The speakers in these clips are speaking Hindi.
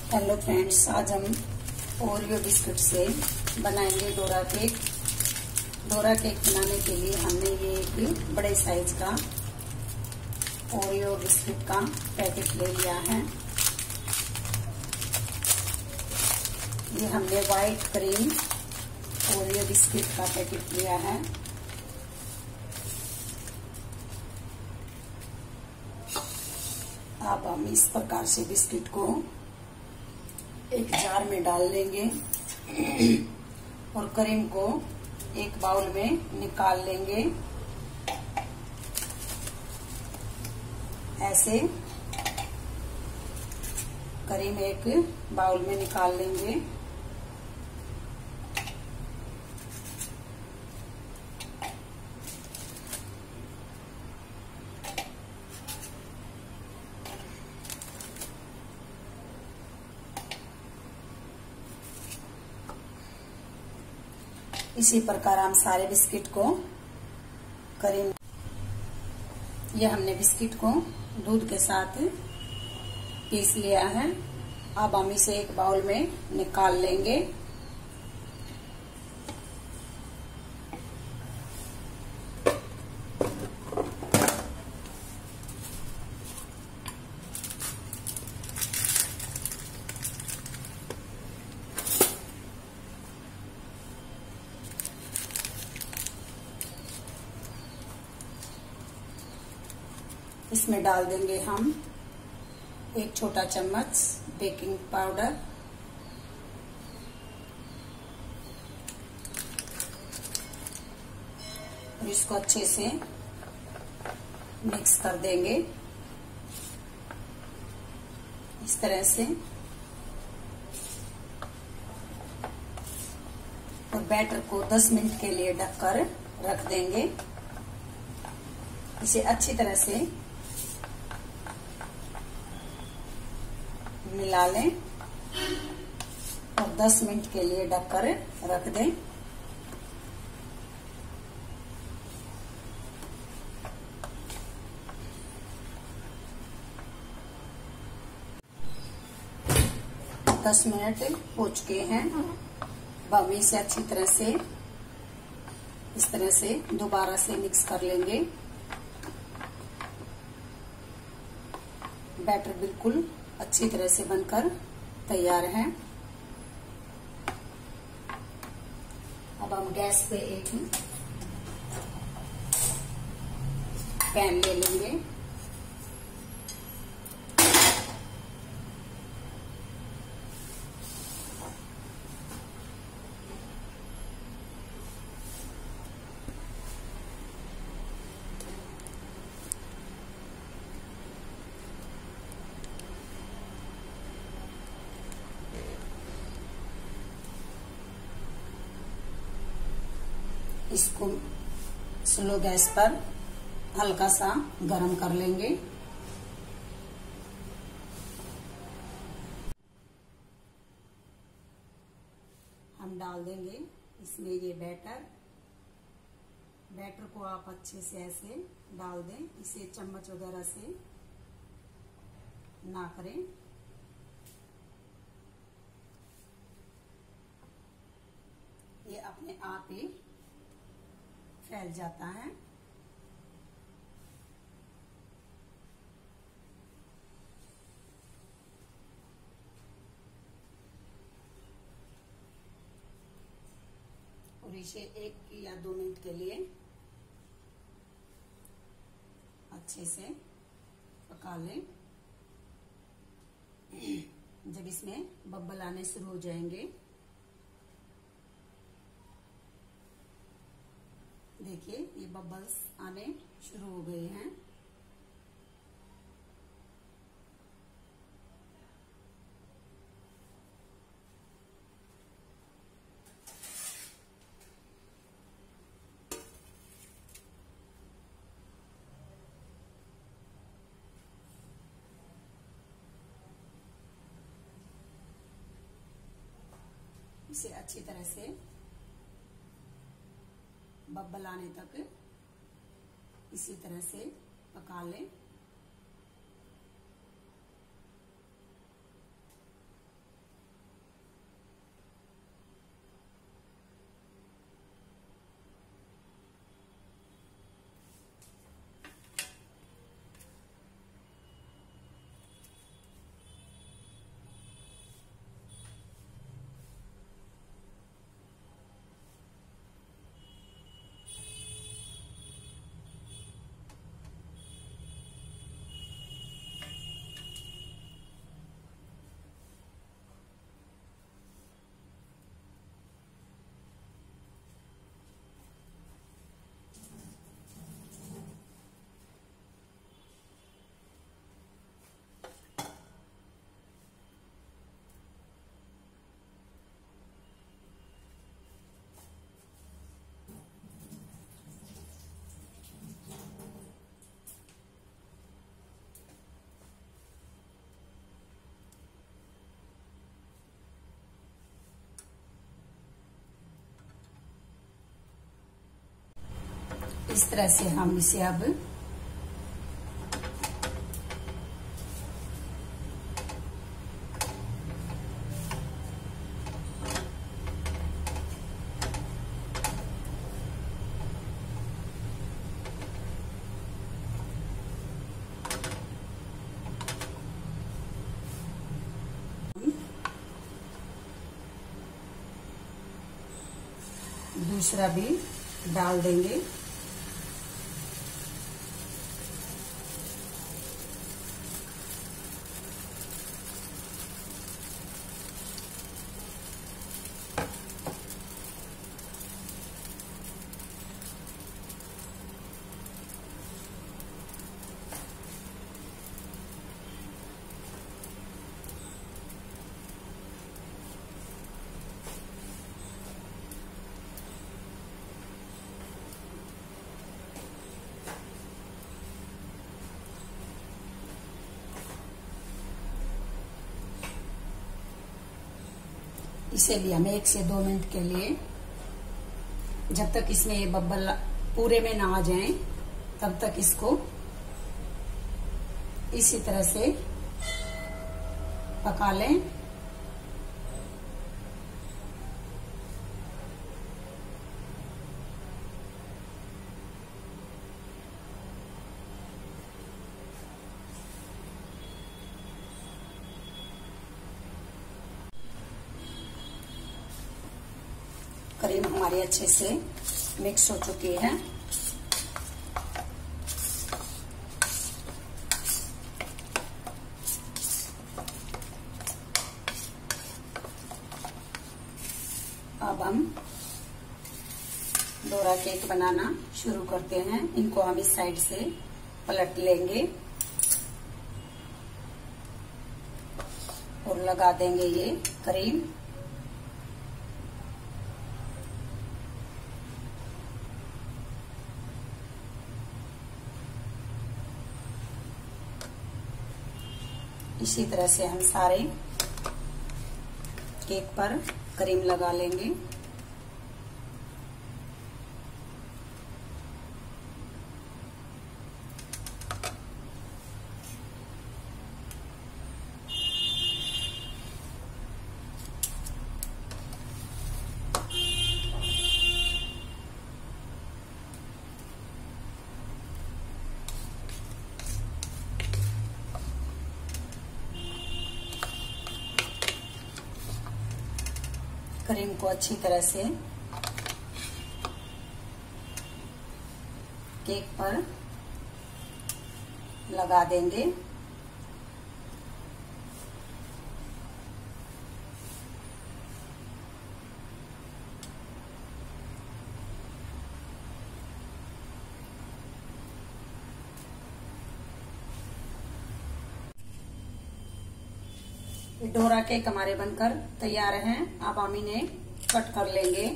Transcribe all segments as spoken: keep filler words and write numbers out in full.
हेलो फ्रेंड्स, आज हम ओरियो बिस्कुट से बनाएंगे डोरा केक। डोरा केक बनाने के लिए हमने ये एक बड़े साइज का ओरियो बिस्कुट का पैकेट ले लिया है। ये हमने व्हाइट क्रीम ओरियो बिस्कुट का पैकेट लिया है। अब हम इस प्रकार से बिस्किट को एक जार में डाल लेंगे और क्रीम को एक बाउल में निकाल लेंगे। ऐसे क्रीम एक बाउल में निकाल लेंगे। इसी प्रकार हम सारे बिस्किट को करेंगे। ये हमने बिस्किट को दूध के साथ पीस लिया है। अब हम इसे एक बाउल में निकाल लेंगे। इसमें डाल देंगे हम एक छोटा चम्मच बेकिंग पाउडर, और इसको अच्छे से मिक्स कर देंगे इस तरह से। और बैटर को दस मिनट के लिए ढककर रख देंगे। इसे अच्छी तरह से मिला लें और दस मिनट के लिए ढककर रख दें। दस मिनट हो चुके हैं। अब हम इसे अच्छी तरह से इस तरह से दोबारा से मिक्स कर लेंगे। बैटर बिल्कुल अच्छी तरह से बनकर तैयार है। अब हम गैस पे एक पैन ले लेंगे। इसको स्लो गैस पर हल्का सा गरम कर लेंगे। हम डाल देंगे इसमें ये बैटर। बैटर को आप अच्छे से ऐसे डाल दें, इसे चम्मच वगैरह से ना करें। ये अपने आप ही फैल जाता है। और इसे एक या दो मिनट के लिए अच्छे से पका लें। जब इसमें बब्बल आने शुरू हो जाएंगे, देखिए ये बबल्स आने शुरू हो गए हैं। इसे अच्छी तरह से बब्बल आने तक इसी तरह से पका लें। इस तरह से हम इसे अब दूसरा भी डाल देंगे। इसे भी हम एक से दो मिनट के लिए, जब तक इसमें ये बब्बल पूरे में ना आ जाए तब तक इसको इसी तरह से पका लें। क्रीम हमारी अच्छे से मिक्स हो चुकी है। अब हम डोरा केक बनाना शुरू करते हैं। इनको हम इस साइड से पलट लेंगे और लगा देंगे ये क्रीम। इसी तरह से हम सारे केक पर क्रीम लगा लेंगे। क्रीम को अच्छी तरह से केक पर लगा देंगे। डोरा केक हमारे बनकर तैयार हैं। अब हम इन्हें कट कर लेंगे।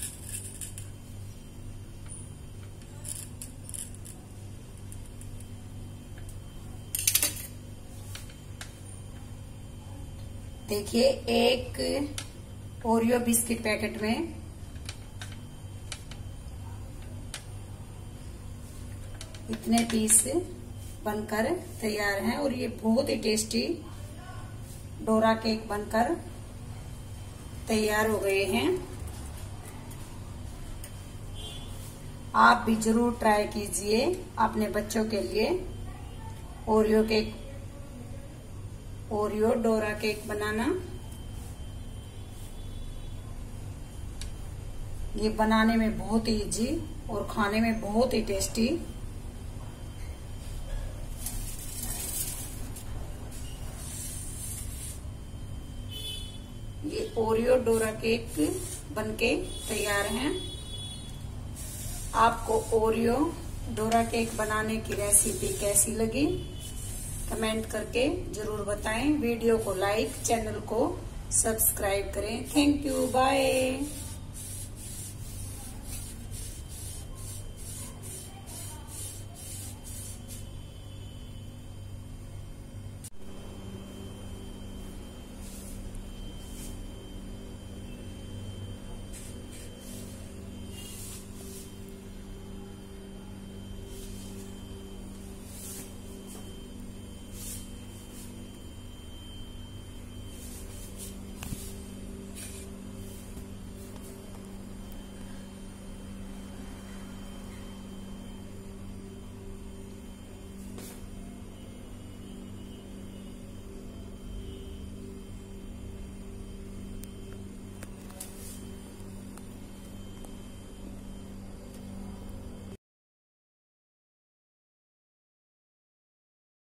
देखिए, एक ओरियो बिस्किट पैकेट में इतने पीस बनकर तैयार हैं और ये बहुत ही टेस्टी डोरा केक बनकर तैयार हो गए हैं। आप भी जरूर ट्राई कीजिए अपने बच्चों के लिए Oreo cake, Oreo Dora cake बनाना। ये बनाने में बहुत ही इजी और खाने में बहुत ही टेस्टी। ये ओरियो डोरा केक बनके तैयार हैं। आपको ओरियो डोरा केक बनाने की रेसिपी कैसी लगी कमेंट करके जरूर बताएं। वीडियो को लाइक, चैनल को सब्सक्राइब करें। Thank you, bye.